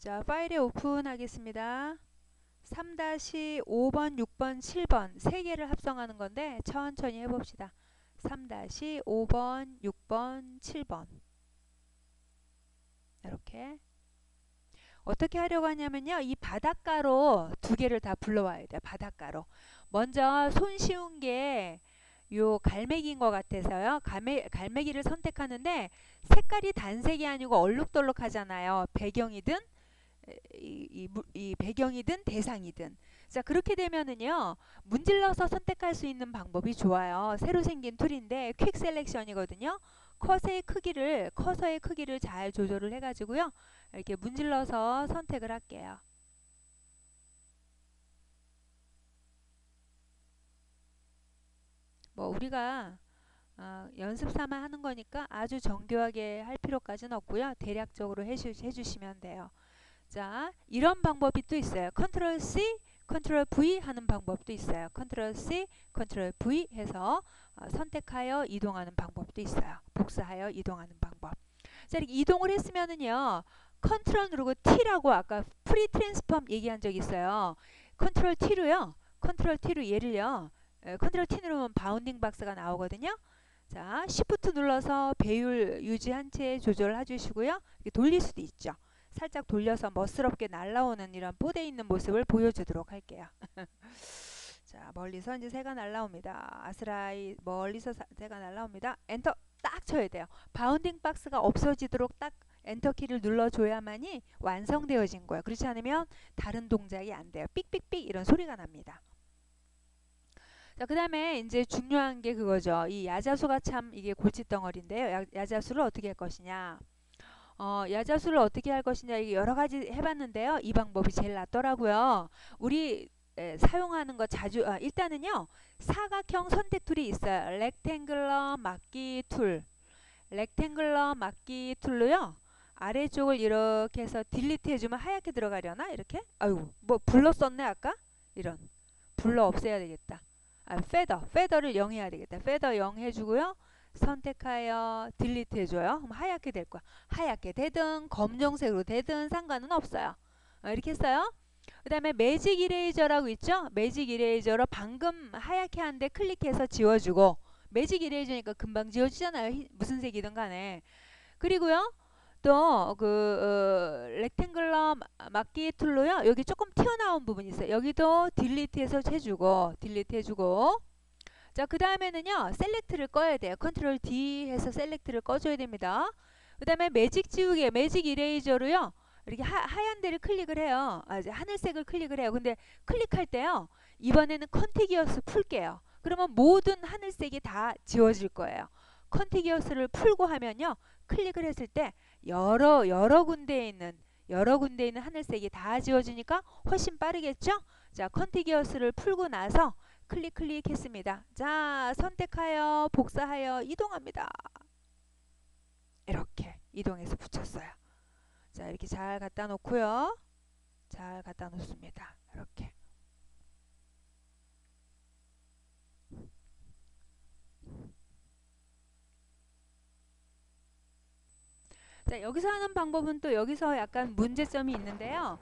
자, 파일에 오픈하겠습니다. 3-5번, 6번, 7번 세 개를 합성하는 건데 천천히 해봅시다. 3-5번, 6번, 7번 이렇게 어떻게 하려고 하냐면요. 이 바닷가로 두 개를 다 불러와야 돼요. 바닷가로. 먼저 손쉬운 게 요 갈매기인 것 같아서요. 갈매기를 선택하는데 색깔이 단색이 아니고 얼룩덜룩하잖아요. 배경이든 이 배경이든 대상이든. 자, 그렇게 되면은요 문질러서 선택할 수 있는 방법이 좋아요. 새로 생긴 툴인데 퀵 셀렉션이거든요. 커서의 크기를 잘 조절을 해가지고요 이렇게 문질러서 선택을 할게요. 뭐 우리가 연습 삼아 하는 거니까 아주 정교하게 할 필요까지는 없고요. 대략적으로 해주시면 돼요. 자, 이런 방법이 또 있어요. 컨트롤 C, 컨트롤 V 하는 방법도 있어요. 컨트롤 C, 컨트롤 V 해서 선택하여 이동하는 방법도 있어요. 복사하여 이동하는 방법. 자, 이렇게 이동을 했으면은요. 컨트롤 누르고 T라고 아까 프리 트랜스폼 얘기한 적 있어요. 컨트롤 T로요. 컨트롤 T로 얘를요. 컨트롤 T 누르면 바운딩 박스가 나오거든요. 자, Shift 눌러서 배율 유지한 채 조절을 해주시고요. 이렇게 돌릴 수도 있죠. 살짝 돌려서 멋스럽게 날아오는 이런 뽀대 있는 모습을 보여주도록 할게요. 자, 멀리서 이제 새가 날아옵니다. 아스라이 멀리서 새가 날아옵니다. 엔터 딱 쳐야 돼요. 바운딩 박스가 없어지도록 딱 엔터 키를 눌러줘야만이 완성되어진 거예요. 그렇지 않으면 다른 동작이 안 돼요. 삑삑삑 이런 소리가 납니다. 자, 그 다음에 이제 중요한 게 그거죠. 이 야자수가 참 이게 골칫덩어리인데요. 야자수를 어떻게 할 것이냐. 야자수를 어떻게 할 것이냐 이게 여러 가지 해봤는데요. 이 방법이 제일 낫더라고요. 우리 사용하는 거 자주 일단은요. 사각형 선택 툴이 있어요. 렉탱글러 막기 툴. 렉탱글러 막기 툴로요. 아래쪽을 이렇게 해서 딜리트 해주면 하얗게 들어가려나? 이렇게? 아유, 뭐 불러 썼네 아까? 이런. 불러 없애야 되겠다. 페더를 0 해야 되겠다. 페더 0 해주고요. 선택하여 딜리트 해줘요. 그럼 하얗게 될 거야. 하얗게 되든 검정색으로 되든 상관은 없어요. 이렇게 했어요. 그 다음에 매직 이레이저라고 있죠. 매직 이레이저로 방금 하얗게 한데 클릭해서 지워주고 매직 이레이저니까 금방 지워지잖아요. 무슨 색이든 간에. 그리고요. 또 렉탱글러 막기 툴로요. 여기 조금 튀어나온 부분이 있어요. 여기도 딜리트해서 해주고 딜리트 해주고 자, 그 다음에는요. 셀렉트를 꺼야 돼요. 컨트롤 D 해서 셀렉트를 꺼줘야 됩니다. 그 다음에 매직 지우개, 매직 이레이저로요. 이렇게 하얀 데를 클릭을 해요. 이제 하늘색을 클릭을 해요. 근데 클릭할 때요. 이번에는 컨티기어스 풀게요. 그러면 모든 하늘색이 다 지워질 거예요. 컨티기어스를 풀고 하면요. 클릭을 했을 때 여러 군데에 있는 하늘색이 다 지워지니까 훨씬 빠르겠죠? 자, 컨티기어스를 풀고 나서 클릭했습니다. 자, 선택하여 복사하여 이동합니다. 이렇게 이동해서 붙였어요. 자, 이렇게 잘 갖다 놓고요. 잘 갖다 놓습니다. 이렇게. 자, 여기서 하는 방법은 또 여기서 약간 문제점이 있는데요.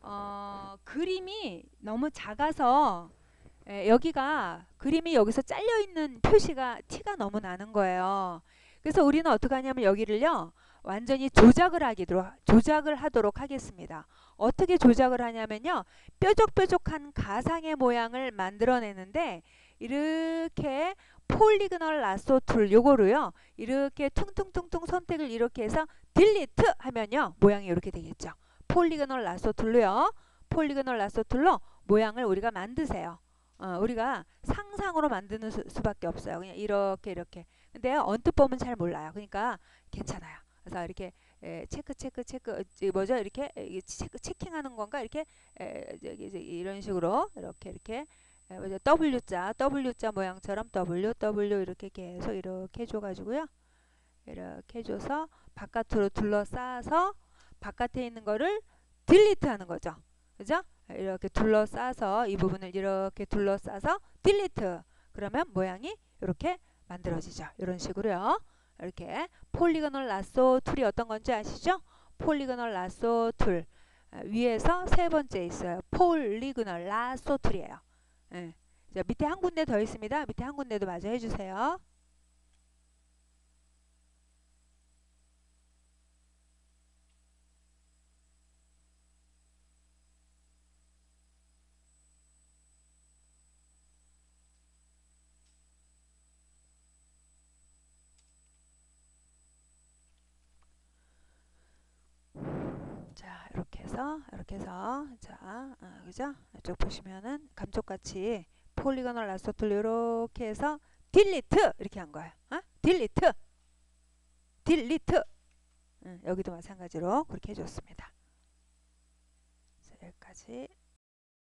그림이 너무 작아서 여기가 그림이 여기서 잘려있는 표시가 티가 너무 나는 거예요. 그래서 우리는 어떻게 하냐면 여기를요. 완전히 조작을 하도록 하겠습니다. 어떻게 조작을 하냐면요. 뾰족뾰족한 가상의 모양을 만들어내는데 이렇게 폴리그널 라소 툴 요거로요. 이렇게 퉁퉁퉁퉁 선택을 이렇게 해서 딜리트 하면요. 모양이 이렇게 되겠죠. 폴리그널 라소 툴로요. 폴리그널 라소 툴로 모양을 우리가 만드세요. 우리가 상상으로 만드는 수밖에 없어요. 그냥 이렇게. 근데요. 언뜻 보면 잘 몰라요. 그러니까 괜찮아요. 그래서 이렇게 체크 뭐죠? 이렇게 체킹하는 건가? 이렇게 이런 식으로 이렇게 W자 모양처럼 W 이렇게 계속 이렇게 해줘가지고요. 이렇게 해줘서 바깥으로 둘러싸서 바깥에 있는 거를 딜리트 하는 거죠. 그죠? 이렇게 둘러싸서 이 부분을 이렇게 둘러싸서 딜리트. 그러면 모양이 이렇게 만들어지죠. 이런 식으로요. 이렇게 폴리고널 라소 툴이 어떤 건지 아시죠? 폴리고널 라소 툴. 위에서 세 번째 있어요. 폴리그널 라소툴이에요. 예. 자, 밑에 한 군데 더 있습니다. 밑에 한 군데도 마저 해주세요. 자, 이렇게 해서 자, 그죠? 이쪽 보시면은 감쪽같이 폴리거널 라소툴 이렇게 해서 딜리트 이렇게 한 거예요. 딜리트, 딜리트. 여기도 마찬가지로 그렇게 해줬습니다. 자, 여기까지.